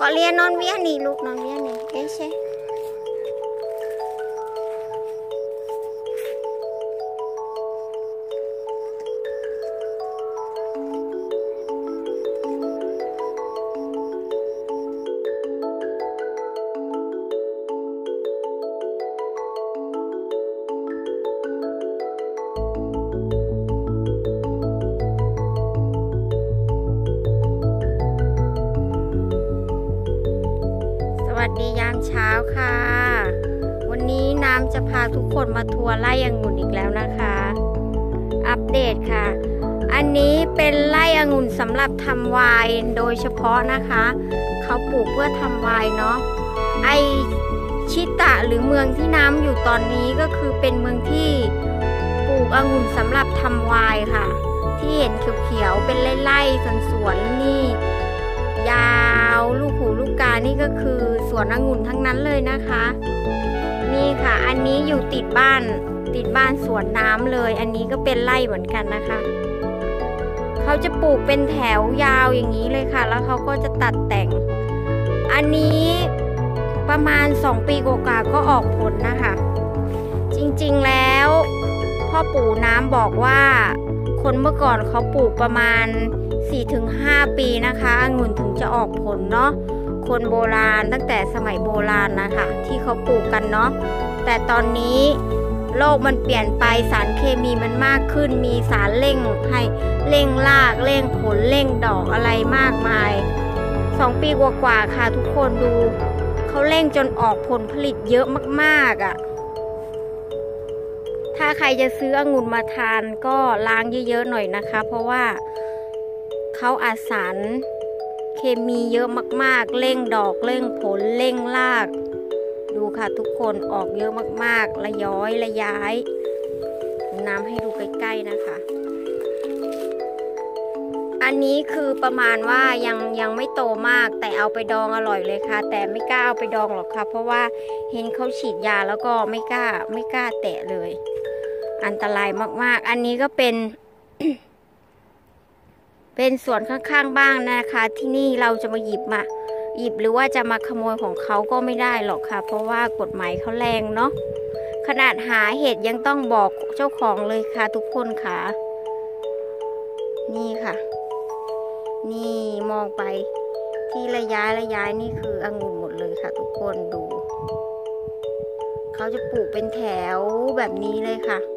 ก็เรียนนอนเวียนนี่ลูกนอนเวียนนี่เอ๊ะใช่สวัสดียามเช้าค่ะวันนี้น้ำจะพาทุกคนมาทัวร์ไร่องุ่นอีกแล้วนะคะอัปเดตค่ะอันนี้เป็นไร่องุ่นสำหรับทำไวน์โดยเฉพาะนะคะเขาปลูกเพื่อทำไวน์เนาะไอชิตะหรือเมืองที่น้ำอยู่ตอนนี้ก็คือเป็นเมืองที่ปลูกองุ่นสำหรับทำไวน์ค่ะที่เห็นเขียวๆเป็นไร่ๆสวนๆนี่ยาวลูกหูลูกกานี่ก็คือสวนองุ่นทั้งนั้นเลยนะคะนี่ค่ะอันนี้อยู่ติดบ้านสวนน้ำเลยอันนี้ก็เป็นไร่เหมือนกันนะคะเขาจะปลูกเป็นแถวยาวอย่างนี้เลยค่ะแล้วเขาก็จะตัดแต่งอันนี้ประมาณ2 ปีกว่าก็ออกผลนะคะจริงๆแล้วพ่อปู่น้ำบอกว่าคนเมื่อก่อนเขาปลูกประมาณ4-5 ปีนะคะองุ่นถึงจะออกผลเนาะคนโบราณตั้งแต่สมัยโบราณนะคะที่เขาปลูกกันเนาะแต่ตอนนี้โลกมันเปลี่ยนไปสารเคมีมันมากขึ้นมีสารเร่งให้เร่งรากเร่งผลเร่งดอกอะไรมากมาย2 ปีกว่าค่ะทุกคนดูเขาเร่งจนออกผลผลิตเยอะมากๆอ่ะถ้าใครจะซื้อองุ่นมาทานก็ล้างเยอะๆหน่อยนะคะเพราะว่าเขาอัดสารเคมีเยอะมากๆเร่งดอกเร่งผลเร่งรากดูค่ะทุกคนออกเยอะมากๆระย้อยระย้ายน้ำให้ดูใกล้ๆนะคะอันนี้คือประมาณว่ายังไม่โตมากแต่เอาไปดองอร่อยเลยค่ะแต่ไม่กล้าเอาไปดองหรอกค่ะเพราะว่าเห็นเขาฉีดยาแล้วก็ไม่กล้าแตะเลยอันตรายมากๆอันนี้ก็เป็น เป็นสวนข้างๆบ้างนะคะที่นี่เราจะมาหยิบหรือว่าจะมาขโมยของเขาก็ไม่ได้หรอกค่ะเพราะว่ากฎหมายเขาแรงเนาะขนาดหาเห็ดยังต้องบอกเจ้าของเลยค่ะทุกคนค่ะนี่ค่ะนี่มองไปที่ระย้ายนี่คือองุ่นหมดเลยค่ะทุกคนดูเขาจะปลูกเป็นแถวแบบนี้เลยค่ะ